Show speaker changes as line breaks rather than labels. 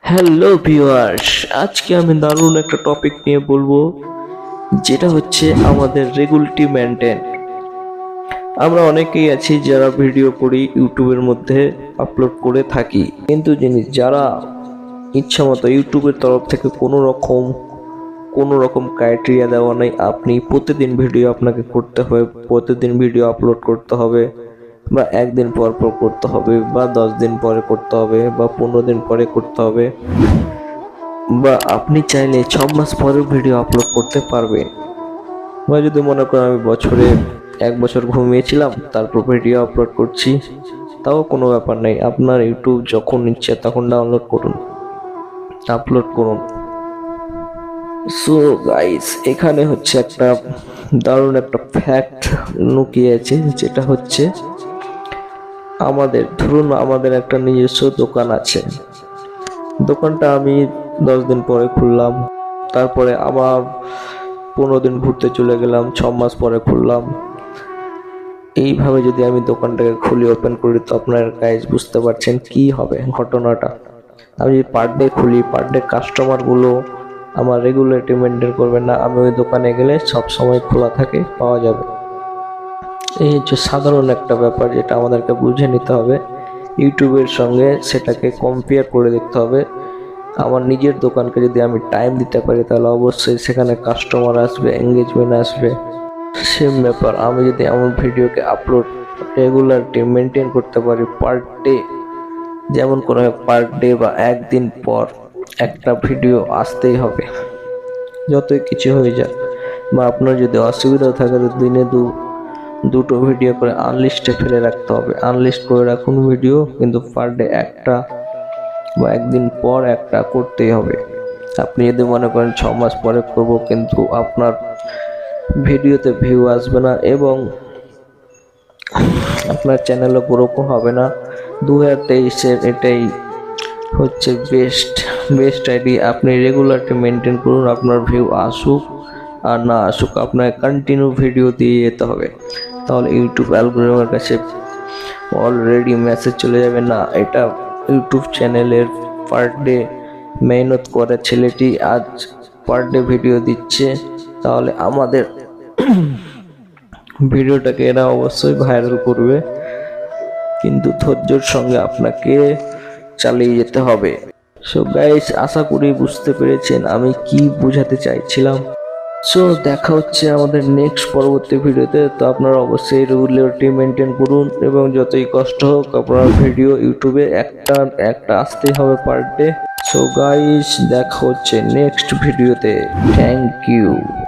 Hello viewers, আজকে আমি দারুণ একটা টপিক নিয়ে বলবো, যেটা হচ্ছে আমাদের রেগুলারিটি মেনটেন। আমরা অনেকেই আছি যারা ভিডিও করি ইউটিউবের মধ্যে আপলোড করে থাকি, কিন্তু যারা ইচ্ছা মতো ইউটিউবের তরফ থেকে কোনো রকম ক্রাইটেরিয়া দেওয়া নেই, আপনি প্রতিদিন ভিডিও আপনাকে করতে হবে, প্রতিদিন ভিডিও আপলোড করতে হবে, বা একদিন পর পর করতে হবে, বা 10 দিন পরে করতে হবে, বা 15 দিন পরে করতে হবে, বা আপনি চাইলে 6 মাস পরে ভিডিও আপলোড করতে পারবেন। বা যদি মনে করেন আমি বছরে 1 বছর ঘুমিয়েছিলাম তারপর ভিডিও আপলোড করছি, তাও কোনো ব্যাপার নেই। আপনার ইউটিউব যখন ইচ্ছে তখন ডাউনলোড করুন, আপলোড করুন। সো গাইস, এখানে হচ্ছে একটা দারুণ একটা ফ্যাক্ট লুকিয়ে আছে, যেটা হচ্ছে আমাদের একটা নিজস্ব দোকান আছে। দোকানটা আমি 10 দিন পরে খুললাম, তারপরে আবার 15 দিন ঘুরতে চলে গেলাম, 6 মাস পরে খুললাম। এইভাবে যদি আমি দোকানটাকে খুলি, ওপেন করি, তো আপনার গাইস বুঝতে পারছেন কি হবে ঘটনাটা। আমি যদি পার ডে খুলি, পার ডে কাস্টমারগুলো আমার রেগুলারিটি মেনটেন করবে না। আমি ওই দোকানে গেলে সব সময় খোলা থাকে, পাওয়া যাবে। এই হচ্ছে সাধারণ একটা ব্যাপার, যেটা আমাদেরকে বুঝে নিতে হবে। ইউটিউবের সঙ্গে সেটাকে কম্পেয়ার করে দেখতে হবে। আমার নিজের দোকানকে যদি আমি টাইম দিতে পারি, তাহলে অবশ্যই সেখানে কাস্টমার আসবে, এঙ্গেজমেন্ট আসবে। সেম ব্যাপার, আমি যদি আমার ভিডিওকে আপলোড রেগুলারিটি মেনটেন করতে পারি পার ডে, যেমন কোনো পার ডে বা একদিন পর একটা ভিডিও আসতেই হবে, যতই কিছু হয়ে যাক। বা আপনার যদি অসুবিধা থাকে, তো দিনে দুটো ভিডিও করে আনলিস্টে ফেলে রাখতে হবে। আনলিস্ট করে রাখুন ভিডিও, কিন্তু পার ডে একটা বা একদিন পর একটা করতেই হবে। আপনি যদি মনে করেন 6 মাস পরে করব, কিন্তু আপনার ভিডিওতে ভিউ আসবে না এবং আপনার চ্যানেলও গ্রো হবে না। 2023-এর এটাই হচ্ছে বেস্ট আইডিয়া। আপনি রেগুলারটি মেনটেন করুন, আপনার ভিউ আসুক আর না আসুক, আপনার কন্টিনিউ ভিডিও দিয়ে যেতে হবে। তাহলে ইউটিউব অ্যালগরিদমের কাছে অলরেডি মেসেজ চলে যাবে, না এটা ইউটিউব চ্যানেলের পার ডে মেহনত করে ছেলেটি আজ পার ডে ভিডিও দিচ্ছে, তাহলে আমাদের ভিডিওটাকে এরা অবশ্যই ভাইরাল করবে। কিন্তু ধৈর্যের সঙ্গে আপনাকে চালিয়ে যেতে হবে। সো গাইস, আশা করি বুঝতে পেরেছেন আমি কি বোঝাতে চাইছিলাম। সো দেখা হচ্ছে আমাদের নেক্সট পরবর্তী ভিডিওতে। তো আপনারা অবশ্যই রেগুলারিটি মেনটেন করুন, এবং যতই কষ্ট হোক আপনার ভিডিও ইউটিউবে একটা আসতেই হবে পার ডে। সো গাইস, দেখা হচ্ছে নেক্সট ভিডিওতে। Thank you.